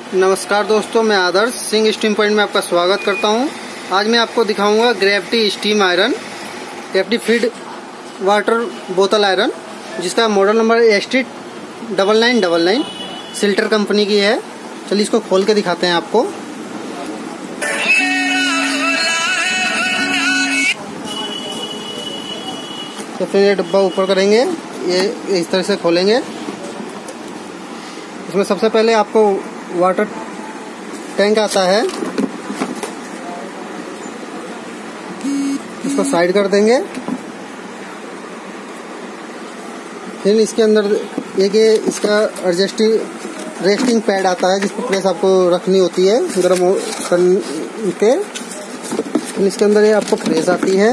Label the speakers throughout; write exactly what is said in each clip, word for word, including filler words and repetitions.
Speaker 1: नमस्कार दोस्तों, मैं आदर्श सिंह स्टीम पॉइंट में आपका स्वागत करता हूं। आज मैं आपको दिखाऊंगा gravity steam iron, gravity feed water बोतल आयरन, जिसका model number S T double nine double nine सिल्टर कंपनी की है। चलिए इसको खोल के दिखाते हैं आपको। तो फिर ये डब्बा ऊपर करेंगे, ये इस तरह से खोलेंगे। इसमें सबसे पहले आपको वाटर टैंक आता है, इसको साइड कर देंगे। फिर इसके अंदर एक ये इसका एडजस्टिंग रेस्टिंग पैड आता है, जिसको प्रेस आपको रखनी होती है गर्म करके। फिर इसके अंदर ये आपको प्रेस आती है।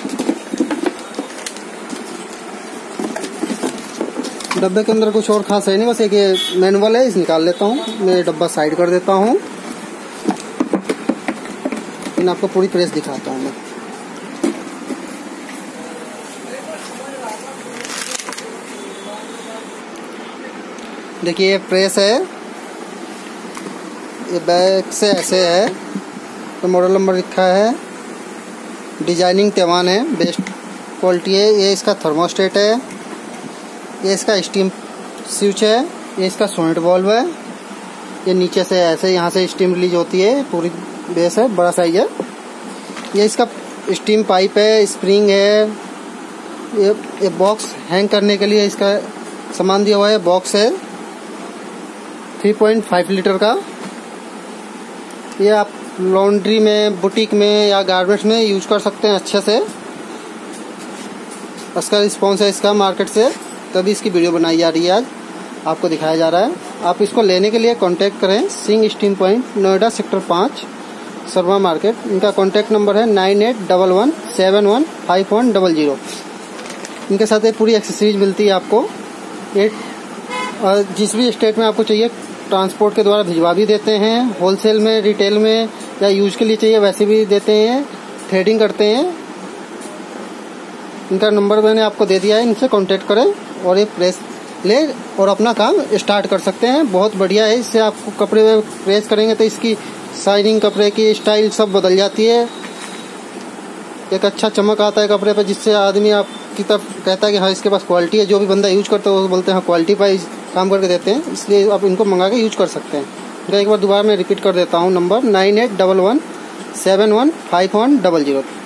Speaker 1: डब्बे के अंदर कुछ और खास है नहीं, बस एक ये मैनुअल है, इस निकाल लेता हूँ। मैं डब्बा साइड कर देता हूँ। फिर आपको पूरी प्रेस दिखाता हूँ मैं। देखिए ये प्रेस है, ये बैक से ऐसे है। तो मॉडल नंबर लिखा है, डिजाइनिंग तेवान है, बेस्ट क्वालिटी है। ये इसका थर्मोस्टेट है, ये इसका स्टीम स्विच है, ये इसका सोनेट वाल्व है। ये नीचे से ऐसे यहाँ से स्टीम रिलीज होती है, पूरी बेस है, बड़ा साइज है। ये इसका स्टीम पाइप है, स्प्रिंग है। ये ये बॉक्स हैंग करने के लिए इसका सामान दिया हुआ है, बॉक्स है थ्री पॉइंट फाइव लीटर का। ये आप लॉन्ड्री में, बुटीक में या गारमेंट्स में यूज कर सकते हैं अच्छे से। इसका रिस्पॉन्स है इसका मार्केट से, तभी इसकी वीडियो बनाई जा रही है, आज आपको दिखाया जा रहा है। आप इसको लेने के लिए कांटेक्ट करें Singh steam point, Noida sector पाँच, शर्मा मार्केट। इनका कांटेक्ट नंबर है nine eight double one seven one five one double zero. इनके साथ एक पूरी एक्सेसरीज मिलती है आपको। एक जिस भी स्टेट में आपको चाहिए ट्रांसपोर्ट के द्वारा भिजवा भी देते हैं, होलसेल में, रिटेल में या यूज के लिए चाहिए वैसे भी देते हैं, थ्रेडिंग करते हैं। इनका नंबर मैंने आपको दे दिया है, इनसे कांटेक्ट करें और ये प्रेस ले और अपना काम स्टार्ट कर सकते हैं। बहुत बढ़िया है, इससे आपको कपड़े में प्रेस करेंगे तो इसकी शाइनिंग, कपड़े की स्टाइल सब बदल जाती है। एक अच्छा चमक आता है कपड़े पर, जिससे आदमी आपकी तरफ कहता है कि हाँ इसके पास क्वालिटी है। जो भी बंदा यूज करता है वो बोलते हैं हाँ क्वालिटी पर काम करके देते हैं, इसलिए आप इनको मंगा के यूज कर सकते हैं। इनका एक बार दोबारा मैं रिपीट कर देता हूँ, number nine eight double one seven one five one double zero.